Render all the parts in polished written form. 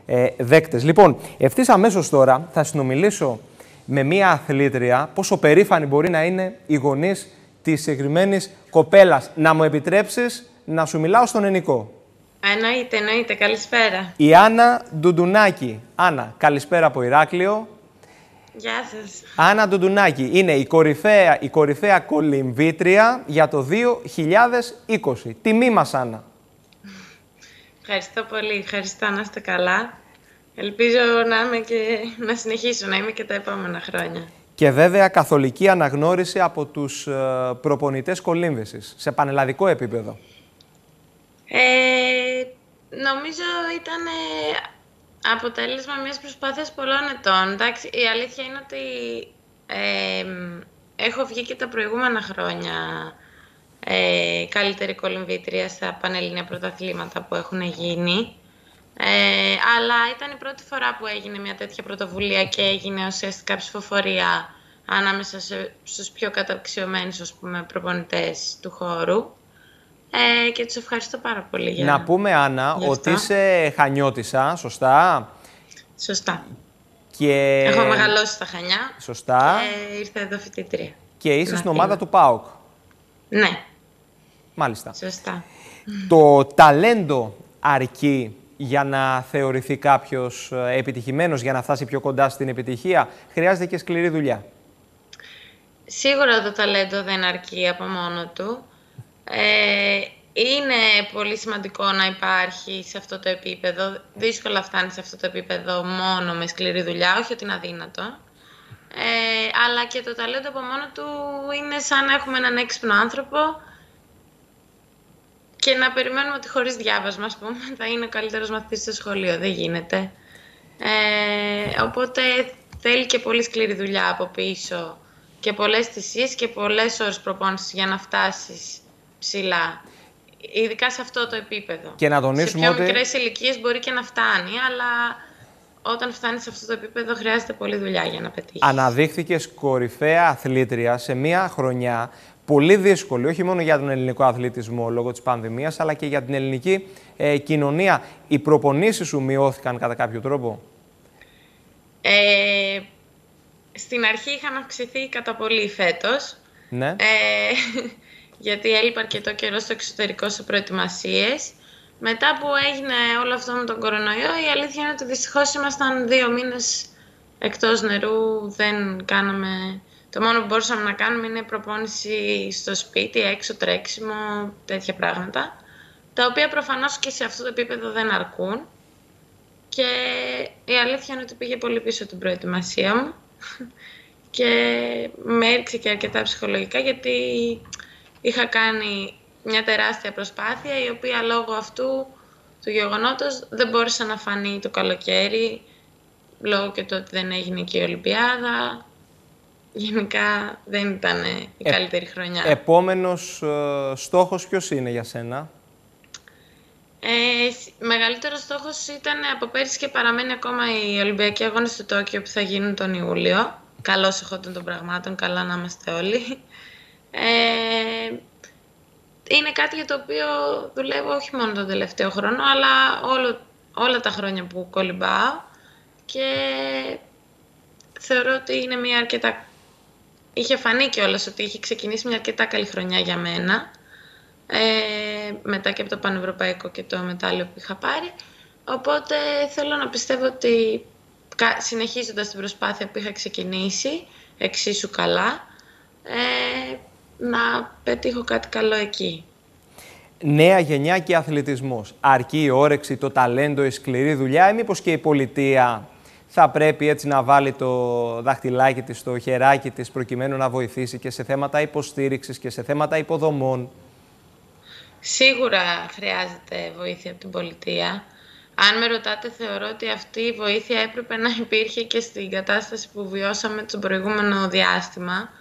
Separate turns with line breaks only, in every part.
δέκτες. Λοιπόν, ευθύς αμέσως τώρα θα συνομιλήσω με μία αθλήτρια, πόσο περήφανοι μπορεί να είναι οι γονείς της συγκεκριμένης κοπέλας. Να μου επιτρέψεις να σου μιλάω στον ελληνικό.
Εννοείται. Καλησπέρα.
Η Άννα Ντουντουνάκη. Άννα, καλησπέρα από Ηράκλειο.
Γεια σας.
Άννα Ντουντουνάκη είναι η κορυφαία κολυμβήτρια για το 2020. Τιμή μας, Άννα.
Ευχαριστώ πολύ. Ευχαριστώ, να είστε καλά. Ελπίζω να συνεχίσω να είμαι και τα επόμενα χρόνια.
Και βέβαια καθολική αναγνώριση από τους προπονητές κολύμβησης σε πανελλαδικό επίπεδο.
Νομίζω ήταν αποτέλεσμα μιας προσπάθειας πολλών ετών. Εντάξει, η αλήθεια είναι ότι έχω βγει και τα προηγούμενα χρόνια καλύτερη κολυμβήτρια στα πανελληνία πρωταθλήματα που έχουν γίνει. Αλλά ήταν η πρώτη φορά που έγινε μια τέτοια πρωτοβουλία και έγινε ουσιαστικά ψηφοφορία ανάμεσα στους πιο καταξιωμένους, ας πούμε, προπονητές του χώρου. Και τους ευχαριστώ πάρα πολύ για
να πούμε, Άννα, ότι είσαι Χανιώτισσα, σωστά?
Σωστά.
Και...
έχω μεγαλώσει στα Χανιά.
Σωστά.
Και ήρθα εδώ φοιτήτρια.
Και είσαι στην ομάδα του ΠΑΟΚ.
Ναι.
Μάλιστα.
Σωστά.
Το ταλέντο αρκεί για να θεωρηθεί κάποιος επιτυχημένος, για να φτάσει πιο κοντά στην επιτυχία? Χρειάζεται και σκληρή δουλειά.
Σίγουρα το ταλέντο δεν αρκεί από μόνο του. Είναι πολύ σημαντικό να υπάρχει σε αυτό το επίπεδο. Δύσκολα φτάνει σε αυτό το επίπεδο μόνο με σκληρή δουλειά, όχι ότι είναι αδύνατο. Αλλά και το ταλέντο από μόνο του είναι σαν να έχουμε έναν έξυπνο άνθρωπο και να περιμένουμε ότι χωρίς διάβασμα, ας πούμε, θα είναι ο καλύτερος μαθητής στο σχολείο. Δεν γίνεται. Οπότε θέλει και πολύ σκληρή δουλειά από πίσω και πολλές θυσίες και πολλές ώρες προπόνησης για να φτάσεις ψηλά. Ειδικά σε αυτό το επίπεδο.
Και να τονίσουμε
σε πιο μικρές ηλικίες μπορεί και να φτάνει, αλλά όταν φτάνει σε αυτό το επίπεδο χρειάζεται πολλή δουλειά για να πετύχει.
Αναδείχθηκες κορυφαία αθλήτρια σε μια χρονιά πολύ δύσκολη, όχι μόνο για τον ελληνικό αθλητισμό λόγω της πανδημίας, αλλά και για την ελληνική κοινωνία. Οι προπονήσεις σου μειώθηκαν κατά κάποιο τρόπο?
Στην αρχή είχαν αυξηθεί κατά πολύ φέτος.
Ναι.
Γιατί έλειπα αρκετό καιρό στο εξωτερικό σε προετοιμασίες. Μετά που έγινε όλο αυτό με τον κορονοϊό, η αλήθεια είναι ότι δυστυχώς ήμασταν 2 μήνες εκτός νερού, δεν κάναμε... Το μόνο που μπορούσαμε να κάνουμε είναι προπόνηση στο σπίτι, έξω, τρέξιμο, τέτοια πράγματα, τα οποία προφανώς και σε αυτό το επίπεδο δεν αρκούν. Και η αλήθεια είναι ότι πήγε πολύ πίσω την προετοιμασία μου και με έριξε και αρκετά ψυχολογικά, γιατί είχα κάνει μια τεράστια προσπάθεια, η οποία λόγω αυτού του γεγονότος δεν μπόρεσε να φανεί το καλοκαίρι, λόγω και του ότι δεν έγινε και η Ολυμπιάδα. Γενικά δεν ήταν η καλύτερη χρονιά.
Επόμενος στόχος ποιος είναι για σένα?
Μεγαλύτερος στόχος ήταν από πέρυσι και παραμένει ακόμα οι Ολυμπιακοί Αγώνες του Τόκιο που θα γίνουν τον Ιούλιο. Καλώς εχόντων των πραγμάτων, καλά να είμαστε όλοι. Είναι κάτι για το οποίο δουλεύω όχι μόνο τον τελευταίο χρόνο, αλλά όλα τα χρόνια που κολυμπάω, και θεωρώ ότι είναι μια αρκετά... Είχε φανεί κιόλας ότι είχε ξεκινήσει μια αρκετά καλή χρονιά για μένα, μετά και από το πανευρωπαϊκό και το μετάλλιο που είχα πάρει. Οπότε θέλω να πιστεύω ότι συνεχίζοντας την προσπάθεια που είχα ξεκινήσει εξίσου καλά, να πετύχω κάτι καλό εκεί.
Νέα γενιά και αθλητισμός. Αρκεί η όρεξη, το ταλέντο, η σκληρή δουλειά, ή μήπως και η πολιτεία θα πρέπει έτσι να βάλει το δαχτυλάκι της, το χεράκι της, προκειμένου να βοηθήσει και σε θέματα υποστήριξης και σε θέματα υποδομών?
Σίγουρα χρειάζεται βοήθεια από την πολιτεία. Αν με ρωτάτε, θεωρώ ότι αυτή η βοήθεια έπρεπε να υπήρχε και στην κατάσταση που βιώσαμε το προηγούμενο διάστημα.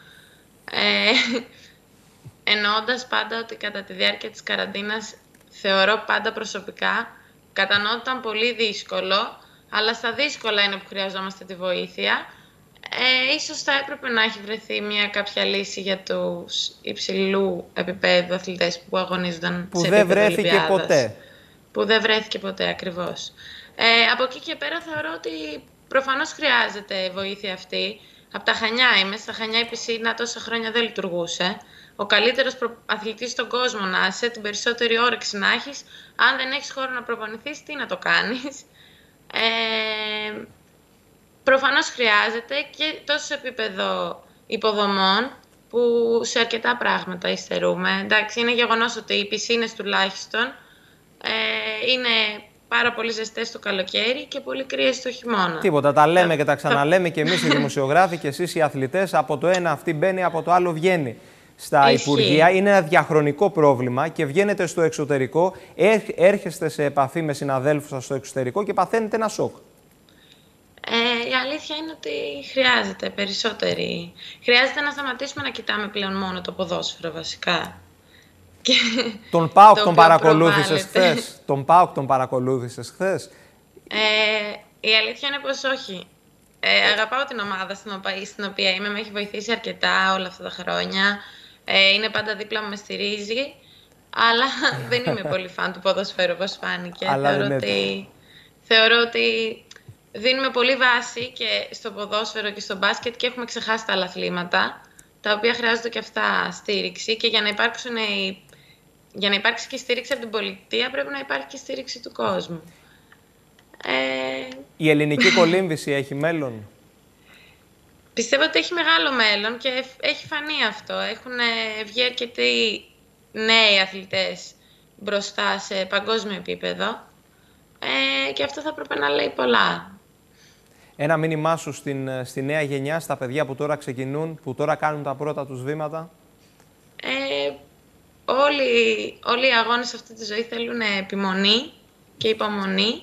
Εννοώντας πάντα ότι κατά τη διάρκεια της καραντίνας, θεωρώ πάντα προσωπικά, κατανοώ ότι ήταν πολύ δύσκολο, αλλά στα δύσκολα είναι που χρειαζόμαστε τη βοήθεια. Ίσως θα έπρεπε να έχει βρεθεί κάποια λύση για τους υψηλού επίπεδου αθλητές που αγωνίζονταν
που
σε
δεν
επίπεδο
βρέθηκε
Ολυμπιάδας.
ποτέ.
Που δεν βρέθηκε ποτέ, ακριβώς. Από εκεί και πέρα θεωρώ ότι προφανώς χρειάζεται βοήθεια αυτή. Από τα Χανιά είμαι. Στα Χανιά η πισίνα τόσα χρόνια δεν λειτουργούσε. Ο καλύτερος αθλητής στον κόσμο να είσαι, την περισσότερη όρεξη να έχεις, αν δεν έχεις χώρο να προπονηθείς, τι να το κάνεις. Προφανώς χρειάζεται και τόσο σε επίπεδο υποδομών, που σε αρκετά πράγματα υστερούμε. Εντάξει, είναι γεγονός ότι οι πισίνες τουλάχιστον είναι πάρα πολύ ζεστές το καλοκαίρι και πολύ κρύες το χειμώνα.
Τίποτα, τα λέμε και τα ξαναλέμε και εμείς οι δημοσιογράφοι και εσείς οι αθλητές. Από το ένα αυτή μπαίνει, από το άλλο βγαίνει στα Υπουργεία. Είναι ένα διαχρονικό πρόβλημα και βγαίνετε στο εξωτερικό, έρχεστε σε επαφή με συναδέλφους σας στο εξωτερικό και παθαίνετε ένα σοκ.
Η αλήθεια είναι ότι χρειάζεται περισσότερη. Χρειάζεται να σταματήσουμε να κοιτάμε πλέον μόνο το ποδόσφαιρο βασικά.
Τον ΠΑΟΚ τον παρακολούθησες χθες? Τον ΠΑΟΚ τον παρακολούθησες χθες?
Η αλήθεια είναι πως όχι. Αγαπάω την ομάδα στην οποία είμαι, με έχει βοηθήσει αρκετά όλα αυτά τα χρόνια. Είναι πάντα δίπλα μου, με στηρίζει. Αλλά δεν είμαι πολύ φαν του ποδοσφαίρου, όπως φάνηκε. Θεωρώ ότι δίνουμε πολύ βάση και στο ποδόσφαιρο και στο μπάσκετ και έχουμε ξεχάσει τα άλλα αθλήματα, τα οποία χρειάζονται και αυτά στήριξη. Και για να υπάρξει και στήριξη από την πολιτεία, πρέπει να υπάρχει και στήριξη του κόσμου.
Η ελληνική κολύμβηση έχει μέλλον?
Πιστεύω ότι έχει μεγάλο μέλλον και έχει φανεί αυτό. Έχουν βγει αρκετοί νέοι αθλητές μπροστά σε παγκόσμιο επίπεδο και αυτό θα πρέπει να λέει πολλά. Ένα
μήνυμά σου στη νέα γενιά, στα παιδιά που τώρα ξεκινούν, που τώρα κάνουν τα πρώτα τους βήματα?
Όλοι οι αγώνες σε αυτή τη ζωή θέλουν επιμονή και υπομονή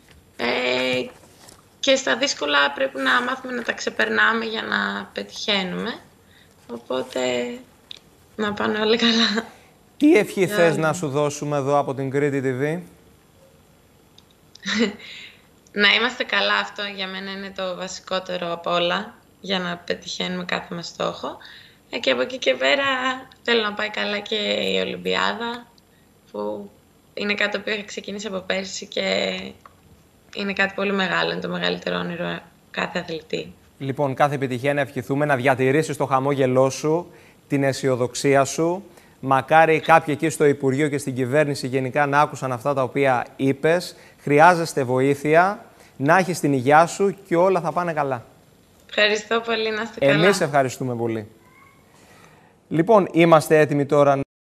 και στα δύσκολα πρέπει να μάθουμε να τα ξεπερνάμε για να πετυχαίνουμε. Οπότε να πάνε όλοι καλά.
Τι ευχή θες να σου δώσουμε εδώ από την Κρήτη TV?
Να είμαστε καλά, αυτό για μένα είναι το βασικότερο απ' όλα, για να πετυχαίνουμε κάθε μας στόχο. Και από εκεί και πέρα θέλω να πάει καλά και η Ολυμπιάδα, που είναι κάτι το οποίο έχει ξεκινήσει από πέρσι και είναι κάτι πολύ μεγάλο, είναι το μεγαλύτερο όνειρο κάθε αθλητή.
Λοιπόν, κάθε επιτυχία να ευχηθούμε, να διατηρήσεις το χαμόγελό σου, την αισιοδοξία σου. Μακάρι κάποιοι εκεί στο Υπουργείο και στην κυβέρνηση γενικά να άκουσαν αυτά τα οποία είπες. Χρειάζεστε βοήθεια, να έχεις την υγειά σου και όλα θα πάνε καλά.
Ευχαριστώ πολύ, να είστε καλά.
Εμείς ευχαριστούμε πολύ. Λοιπόν, είμαστε έτοιμοι τώρα